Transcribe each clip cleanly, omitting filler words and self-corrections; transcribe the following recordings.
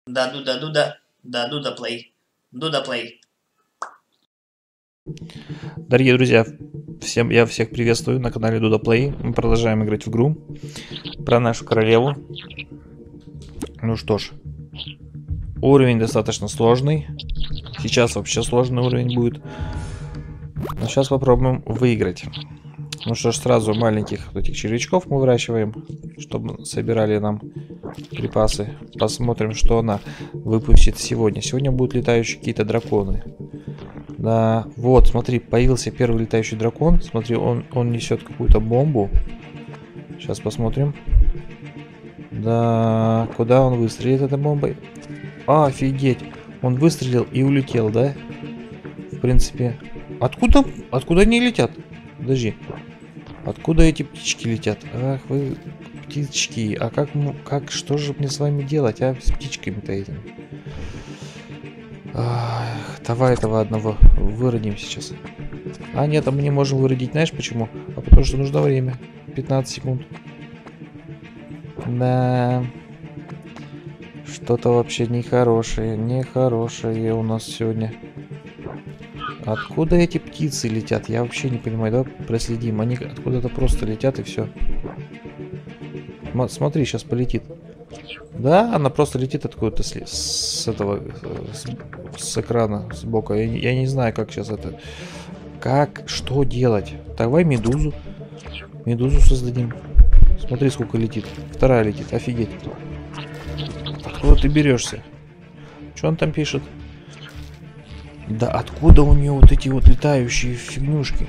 Дуда плей. Дуда плей. Дорогие друзья, я всех приветствую на канале Дуда Play. Мы продолжаем играть в игру про нашу королеву. Ну что ж, уровень достаточно сложный. Сейчас вообще сложный уровень будет. Но сейчас попробуем выиграть. Ну что ж, сразу маленьких вот этих червячков мы выращиваем, чтобы собирали нам припасы. Посмотрим, что она выпустит сегодня. Сегодня будут летающие какие-то драконы. Да, вот, смотри, появился первый летающий дракон. Смотри, он несет какую-то бомбу. Сейчас посмотрим. Да, куда он выстрелит этой бомбой? Офигеть, он выстрелил и улетел, да? В принципе, откуда они летят? Подожди, откуда эти птички летят? Ах вы, птички, а что же мне с вами делать, а, с птичками-то этими? Ах, давай этого одного выродим сейчас. А нет, а мы не можем выродить, знаешь почему? А потому что нужно время. 15 секунд. Да. Что-то вообще нехорошее у нас сегодня. Откуда эти птицы летят? Я вообще не понимаю. Давай проследим. Они откуда-то просто летят и все. Смотри, сейчас полетит. Да, она просто летит откуда-то с экрана, сбоку. Я не знаю, как сейчас это... Что делать? Давай медузу. Медузу создадим. Смотри, сколько летит. Вторая летит. Офигеть. Откуда ты берешься? Что он там пишет? Да откуда у нее вот эти вот летающие фигнюшки?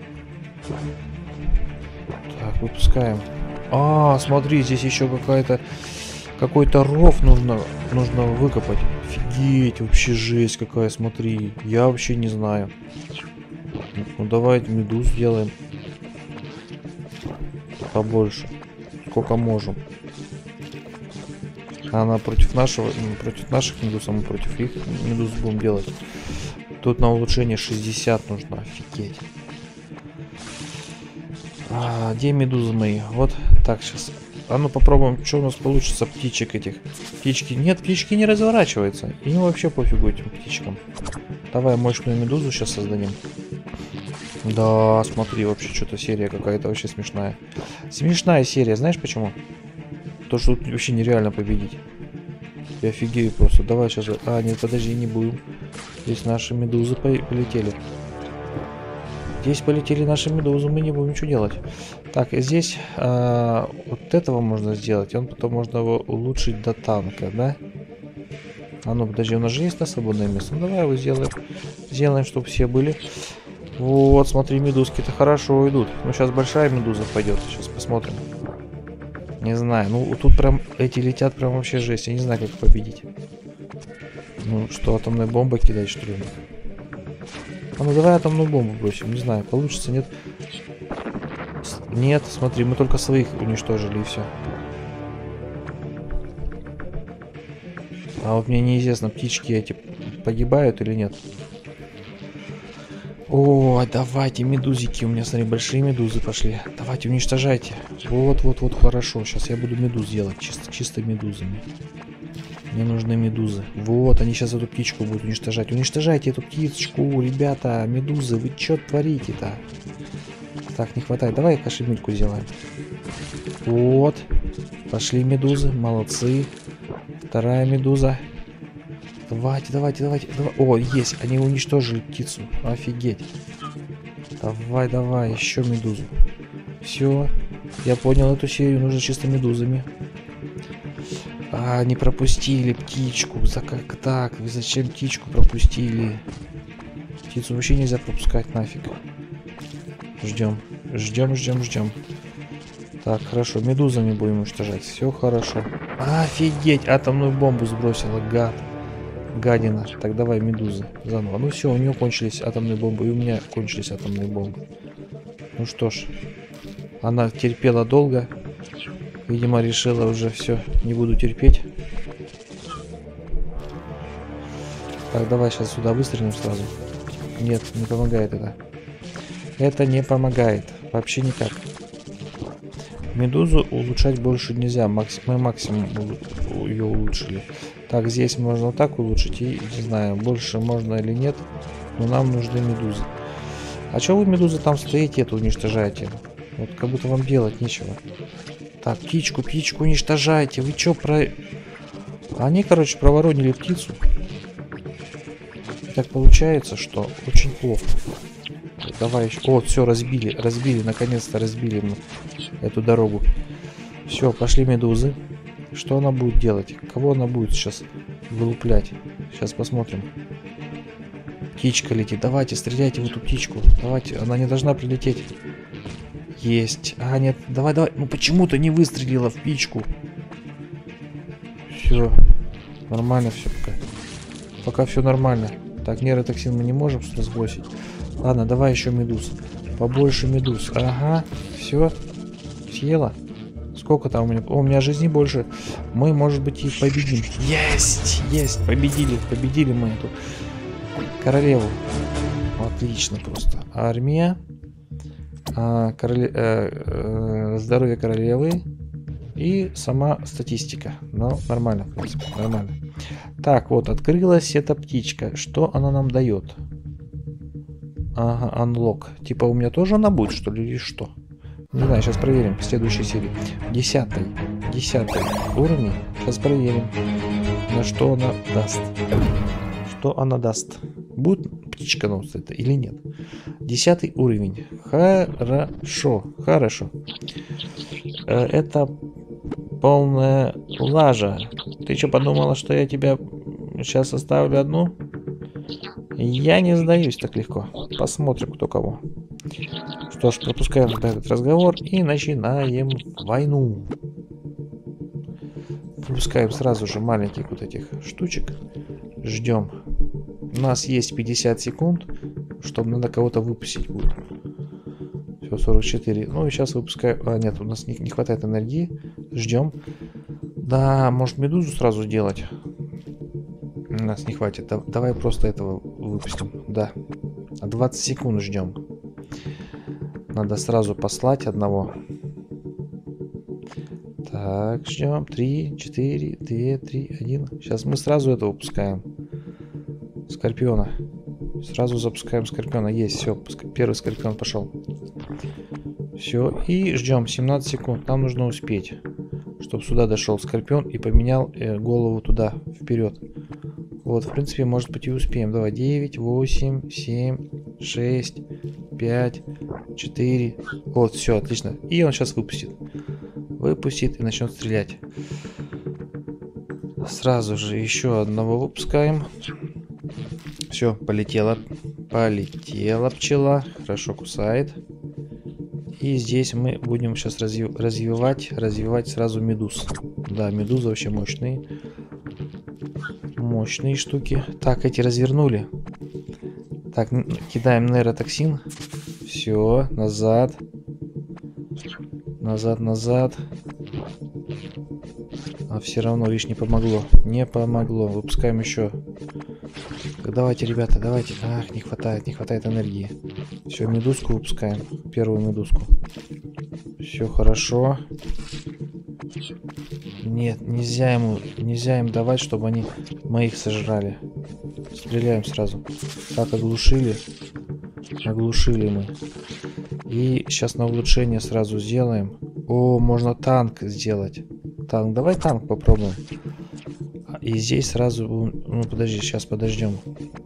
Так, выпускаем. Смотри, здесь еще какой-то ров нужно выкопать. Офигеть, вообще жесть какая, смотри. Я вообще не знаю. Ну давайте медуз сделаем. Побольше. Сколько можем. Она против наших медуз, а мы против их медуз будем делать. Тут на улучшение 60 нужно. Офигеть. Где медузы мои? Вот так сейчас. А ну попробуем, что у нас получится птичек этих. Птички. Нет, птички не разворачиваются. И им вообще пофигу этим птичкам. Давай мощную медузу сейчас создадим. Да, смотри, вообще что-то серия какая-то вообще смешная. Смешная серия, знаешь почему? То, что тут вообще нереально победить. Я офигею просто. Давай сейчас... нет, подожди, не будем. Здесь наши медузы полетели. Здесь полетели наши медузы, мы не будем ничего делать. Так, и здесь вот этого можно сделать. Он потом можно его улучшить до танка, да? А ну, подожди, у нас же есть на свободное место. Ну, давай его сделаем. Сделаем, чтобы все были. Вот, смотри, медузки-то хорошо идут. Ну, сейчас большая медуза пойдет. Сейчас посмотрим. Не знаю. Ну, тут прям эти летят прям вообще жесть. Я не знаю, как победить. Ну, что, атомная бомба кидать, что ли? А ну, давай атомную бомбу бросим. Не знаю, получится, нет? Нет, смотри, мы только своих уничтожили и все. А вот мне неизвестно, птички эти погибают или нет. О, давайте, медузики. У меня, смотри, большие медузы пошли. Давайте, уничтожайте. Вот, хорошо. Сейчас я буду медуз делать. Чисто медузами. Мне нужны медузы. Вот, они сейчас эту птичку будут уничтожать. Уничтожайте эту птичку, ребята. Медузы, вы что творите-то? Так, не хватает. Давай кошемельку сделаем. Вот. Пошли медузы. Молодцы. Вторая медуза. Давайте. О, есть. Они уничтожили птицу. Офигеть. Давай. Еще медузу. Все. Я понял эту серию. Нужно чисто медузами. Не пропустили птичку. Как так? Вы зачем птичку пропустили? Птицу вообще нельзя пропускать нафиг. Ждем. Так, хорошо. Медузами будем уничтожать. Все хорошо. Офигеть. Атомную бомбу сбросила, гад. Гадина. Так, давай, медузы. Заново. Ну все, у нее кончились атомные бомбы. И у меня кончились атомные бомбы. Ну что ж. Она терпела долго. Видимо, решила уже все. Не буду терпеть. Так, давай сейчас сюда выстрелим сразу. Нет, не помогает это. Это не помогает. Вообще никак. Медузу улучшать больше нельзя. Мы максимум ее улучшили. Так, здесь можно вот так улучшить. И не знаю, больше можно или нет. Но нам нужны медузы. А что вы, медузы, там стоите, это уничтожаете? Вот как будто вам делать нечего. Так, птичку уничтожайте. Вы чё про... Они, короче, проворонили птицу. Так получается, что очень плохо. Давай еще... О, все, разбили, наконец-то разбили мы эту дорогу. Все, пошли медузы. Что она будет делать? Кого она будет сейчас вылуплять? Сейчас посмотрим. Птичка летит. Давайте, стреляйте в эту птичку. Давайте, она не должна прилететь. Есть. А, нет, давай. Ну почему ты не выстрелила в птичку? Все. Нормально все пока. Пока все нормально. Так, нейротоксин мы не можем сбросить. Ладно, давай еще медуз. Побольше медуз. Ага. Все. Съела. Сколько там у меня? О, у меня жизни больше. Мы, может быть, и победим. Есть! Есть! Победили мы эту королеву. Отлично просто. Армия. Здоровье королевы. И сама статистика. Ну, нормально, в принципе, нормально. Так, вот, открылась эта птичка. Что она нам дает? Ага, unlock. Типа у меня тоже она будет, что ли, или что? Не знаю, сейчас проверим в следующей серии. 10-й уровень. Сейчас проверим, на что она даст. Что она даст. Будет птичка нос это или нет? 10-й уровень. Хорошо. Это полная лажа. Ты что, подумала, что я тебя сейчас оставлю одну? Я не сдаюсь так легко. Посмотрим, кто кого. Что ж, пропускаем этот разговор и начинаем войну. Пропускаем сразу же маленьких вот этих штучек. Ждем. У нас есть 50 секунд, чтобы надо кого-то выпустить будет. Все, 44. Ну и сейчас выпускаю. А, нет, у нас не хватает энергии. Ждем. Да, может медузу сразу сделать. У нас не хватит. Давай просто этого выпустим. Да. 20 секунд ждем. Надо сразу послать одного. Так, ждем. 3, 4, 2, 3, 1. Сейчас мы сразу это выпускаем. Скорпиона. Сразу запускаем Скорпиона. Есть, все. Первый Скорпион пошел. Все. И ждем 17 секунд. Нам нужно успеть, чтобы сюда дошел Скорпион и поменял голову туда, вперед. Вот, в принципе, может быть и успеем. Давай, 9, 8, 7, 6, 5, 4. Вот, все, отлично. И он сейчас выпустит. Выпустит и начнет стрелять. Сразу же еще одного выпускаем. Все, полетела. Полетела пчела. Хорошо кусает. И здесь мы будем сейчас развивать сразу медуз. Да, медузы вообще мощные. Мощные штуки. Так, эти развернули. Так, кидаем нейротоксин. Все, назад. Назад. А все равно, видишь, не помогло. Не помогло. Выпускаем еще. Так, давайте, ребята, давайте. Ах, не хватает энергии. Все, медузку выпускаем. Первую медузку. Все хорошо. Нет, нельзя им давать, чтобы они моих сожрали. Стреляем сразу. Так, оглушили. Оглушили мы. И сейчас на улучшение сразу сделаем. О, можно танк сделать. Танк. Давай танк попробуем. И здесь сразу... Ну, подожди, сейчас подождем.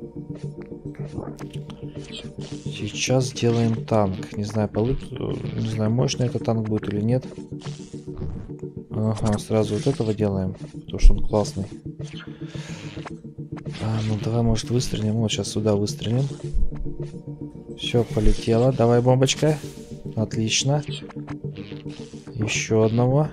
Сейчас сделаем танк. Не знаю, не знаю, мощный этот танк будет или нет. Ага, сразу вот этого делаем, потому что он классный. Ну давай, может, выстрелим. Вот сейчас сюда выстрелим. Все, полетело. Давай, бомбочка. Отлично. Еще одного.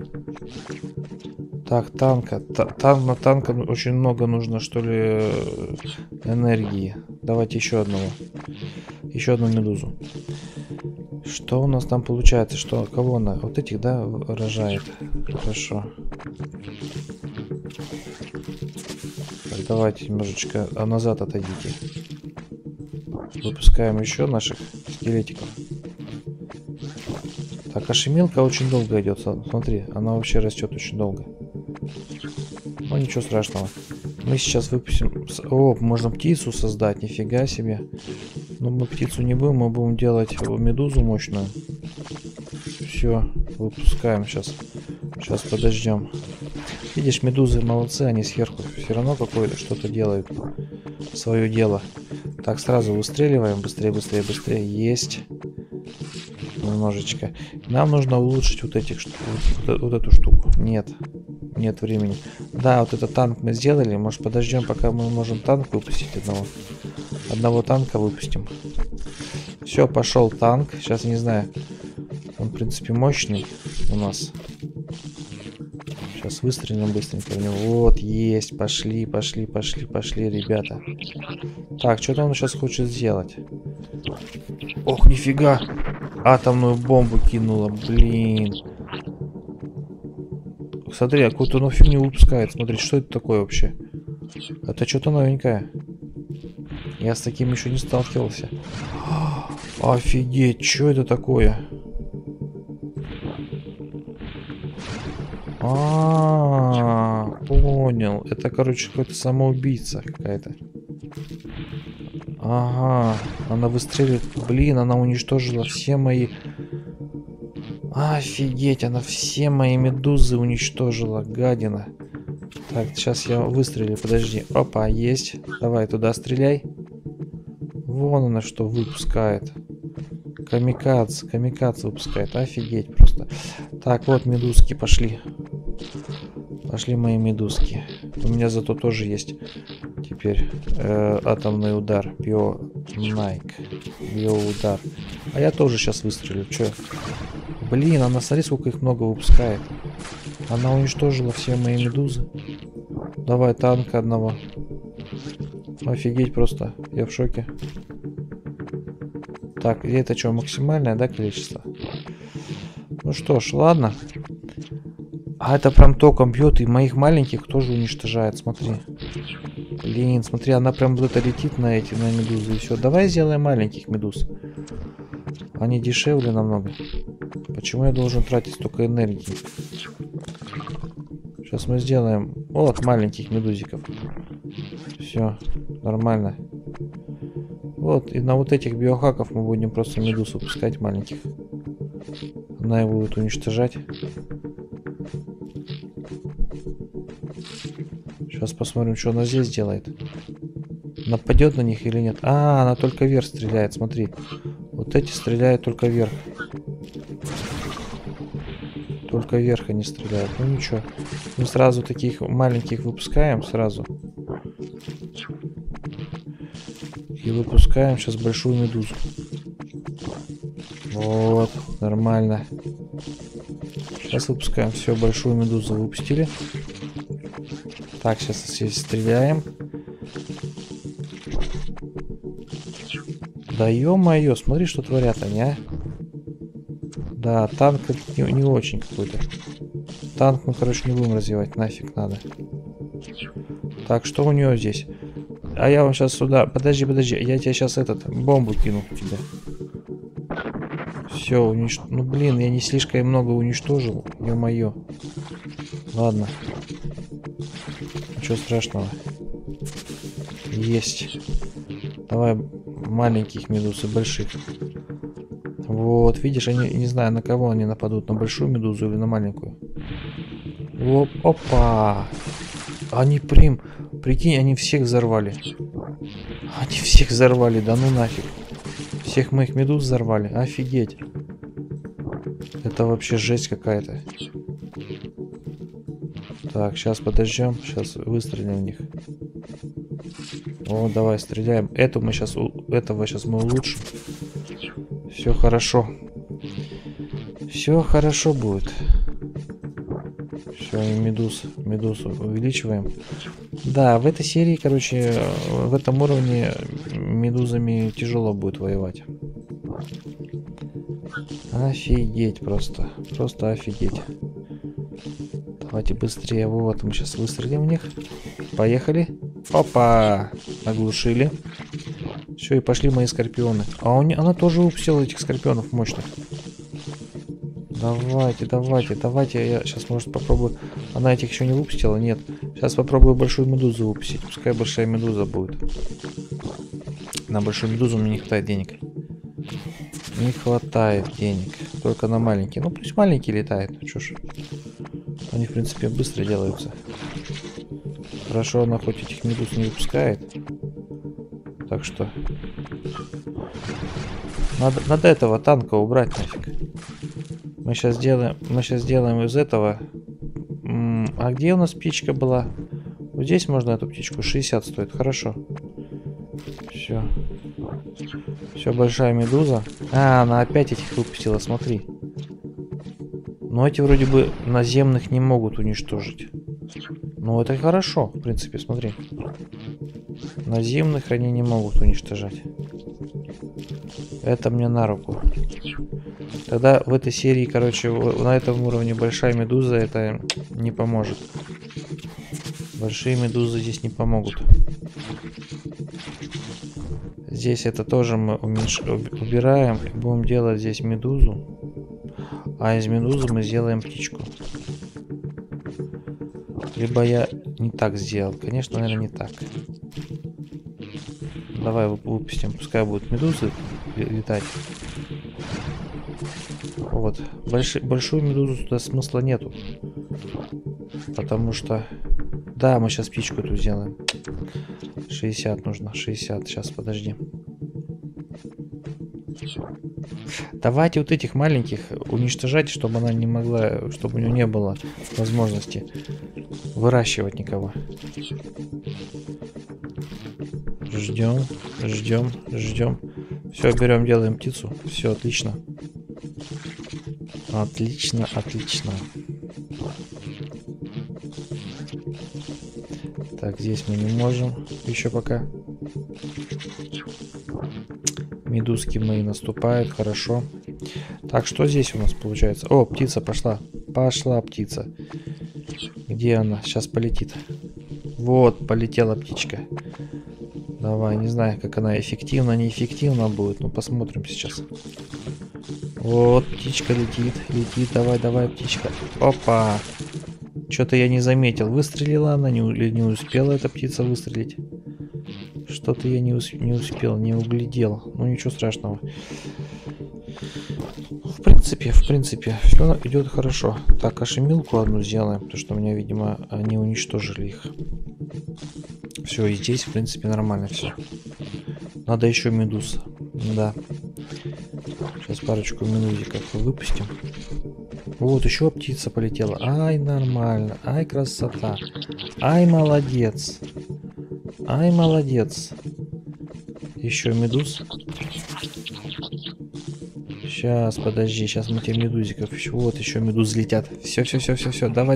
Так, танка. На танка очень много нужно, что ли, энергии. Давайте еще одного. Еще одну медузу. Что у нас там получается? Что? Кого она? Вот этих, да, рожает? Хорошо. Так, давайте немножечко назад отойдите. Выпускаем еще наших скелетиков. Так, ошемелка очень долго идет. Смотри, она вообще растет очень долго. Ну, ничего страшного. Мы сейчас выпустим... О, можно птицу создать, нифига себе. Но мы птицу не будем, мы будем делать медузу мощную. Все, выпускаем сейчас. Сейчас подождем. Видишь, медузы молодцы, они сверху все равно какое-то что-то делают. Свое дело. Так, сразу выстреливаем. Быстрее, быстрее, быстрее. Есть. Немножечко. Нам нужно улучшить вот этих вот эту штуку. Нет. Нет времени. Да, вот этот танк мы сделали. Может, подождем, пока мы можем танк выпустить одного. Одного танка выпустим. Все, пошел танк. Сейчас не знаю. Он, в принципе, мощный у нас. Сейчас выстрелим быстренько в него. Вот, есть. Пошли, пошли, пошли, пошли, ребята. Так, что-то он сейчас хочет сделать. Ох, нифига. Атомную бомбу кинула, блин. Смотри, а какую-то он фигню выпускает. Смотри, что это такое вообще? Это что-то новенькое. Я с таким еще не сталкивался. Офигеть, что это такое? Понял. Это, короче, какой-то самоубийца какая-то. Ага, она выстреливает. Блин, она уничтожила все мои... Офигеть, она все мои медузы уничтожила, гадина. Так, сейчас я выстрелю, подожди. Опа, есть. Давай туда стреляй. Вон она что выпускает. Камикадзе, камикадзе выпускает. Офигеть просто. Так, вот медузки пошли. Пошли мои медузки. У меня зато тоже есть теперь атомный удар. Био-найк. Био-удар. А я тоже сейчас выстрелю. Че? Блин, она, смотри, сколько их много выпускает. Она уничтожила все мои медузы. Давай танка одного. Офигеть просто. Я в шоке. Так, и это что, максимальное, да, количество? Ну что ж, ладно. А это прям током бьет, и моих маленьких тоже уничтожает, смотри. Блин, смотри, она прям вот это летит на эти, на медузы, и все. Давай сделаем маленьких медуз. Они дешевле намного. Почему я должен тратить столько энергии? Сейчас мы сделаем вот маленьких медузиков. Все, нормально. Вот, и на вот этих биохаков мы будем просто медуз выпускать маленьких. Она его будет уничтожать. Сейчас посмотрим, что она здесь делает. Нападет на них или нет? А, она только вверх стреляет, смотри. Вот эти стреляют только вверх. Только вверх они стреляют. Ну ничего. Мы сразу таких маленьких выпускаем сразу. И выпускаем сейчас большую медузу. Вот, нормально. Сейчас выпускаем. Все, большую медузу выпустили. Так, сейчас здесь стреляем. Да ё-моё, смотри, что творят они, а. Да, танк не очень какой-то. Танк мы, короче, не будем развивать, нафиг надо. Так, что у нее здесь? А я вам сейчас сюда... Подожди, подожди, я тебе сейчас бомбу кину тебе. Все, Ну, блин, я не слишком много уничтожил, ё-моё. Ладно. Ничего страшного. Есть. Давай маленьких медуз и больших. Вот, видишь, они, не знаю, на кого они нападут, на большую медузу или на маленькую. Оп, опа! Они прикинь, они всех взорвали. Они всех взорвали, да ну нафиг. Всех моих медуз взорвали, офигеть. Это вообще жесть какая-то. Так, сейчас подождем, сейчас выстрелим в них. О, давай стреляем. Этого сейчас мы улучшим. Все хорошо. Все хорошо будет. Все, и медузу увеличиваем. Да, в этой серии, короче, в этом уровне медузами тяжело будет воевать. Офигеть просто. Просто офигеть. Давайте быстрее. Вот, мы сейчас выстрелим в них. Поехали. Опа! Оглушили. Все, и пошли мои скорпионы. А она тоже выпустила этих скорпионов мощных. Давайте, давайте, давайте. Я сейчас, может, попробую. Она этих еще не выпустила? Нет. Сейчас попробую большую медузу выпустить. Пускай большая медуза будет. На большую медузу мне не хватает денег. Не хватает денег. Только на маленькие. Ну пусть маленький летает. Ну чё ж. Они в принципе быстро делаются. Хорошо, она хоть этих медуз не выпускает. Так что... Надо этого танка убрать нафиг. Мы сейчас сделаем из этого... А где у нас птичка была? Вот здесь можно эту птичку. 60 стоит. Хорошо. Все. Все, большая медуза. А, она опять этих выпустила, смотри. Но эти вроде бы наземных не могут уничтожить. Ну, это хорошо, в принципе, смотри. Наземных они не могут уничтожать. Это мне на руку. Тогда в этой серии, короче, на этом уровне большая медуза это не поможет. Большие медузы здесь не помогут. Здесь это тоже мы убираем. И будем делать здесь медузу. А из медузы мы сделаем птичку. Либо я не так сделал. Конечно, наверное, не так. Давай выпустим. Пускай будут медузы летать. Вот. Большую медузу туда смысла нету. Потому что... Да, мы сейчас птичку эту сделаем. 60 нужно. 60. Сейчас, подожди. Давайте вот этих маленьких уничтожать, чтобы она не могла... Чтобы у нее не было возможности выращивать никого. Ждем, ждем, ждем. Все, берем, делаем птицу. Все, отлично. Отлично, отлично. Так, здесь мы не можем еще пока. Медузки мои наступают, хорошо. Так, что здесь у нас получается? О, птица пошла. Пошла птица. Где она? Сейчас полетит. Вот, полетела птичка. Давай, не знаю, как она эффективно, неэффективно будет. Ну, посмотрим сейчас. Вот, птичка летит, летит. Давай, давай, птичка. Опа. Что-то я не заметил. Выстрелила она, не успела эта птица выстрелить. Что-то я не успел, не углядел. Ну, ничего страшного. В принципе, все идет хорошо. Так, ошемилку одну сделаем, потому что у меня, видимо, они уничтожили их. Все, и здесь, в принципе, нормально все. Надо еще медуз. Да. Сейчас парочку медузиков выпустим. Вот, еще птица полетела. Ай, нормально. Ай, красота. Ай, молодец. Ай, молодец. Еще медуз. Сейчас, подожди, сейчас мы тебе медузиков еще. Вот, еще медуз летят. Все. Давай.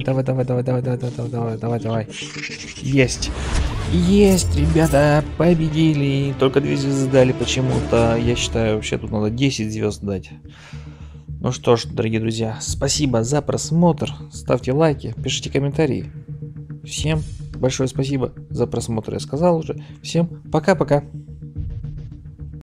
Есть. Есть, ребята, победили. Только 2 звезды дали почему-то. Я считаю, вообще тут надо 10 звезд дать. Ну что ж, дорогие друзья, спасибо за просмотр. Ставьте лайки, пишите комментарии. Всем большое спасибо за просмотр, я сказал уже. Всем пока-пока.